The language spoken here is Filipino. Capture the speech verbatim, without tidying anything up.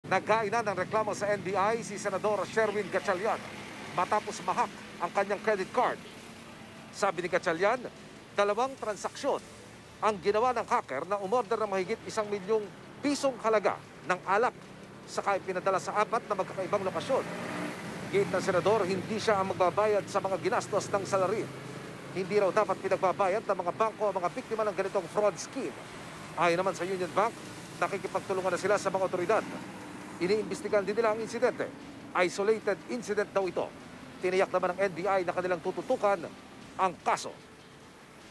Naghain na ng reklamo sa N B I si Senador Sherwin Gatchalian matapos mahak ang kanyang credit card. Sabi ni Gatchalian, dalawang transaksyon ang ginawa ng hacker na umorder ng mahigit isang milyong pisong halaga ng alak saka pinadala sa apat na magkakaibang lokasyon. Gate ng senador, hindi siya ang magbabayad sa mga ginastos ng salarin. Hindi raw dapat pinagbabayad ng mga bangko ang mga biktima ng ganitong fraud scheme. Ayon naman sa Union Bank, nakikipagtulungan na sila sa mga otoridad. Iniimbestigahan din nila ang insidente. Isolated incident daw ito. Tiniyak naman ng N B I na kanilang tututukan ang kaso.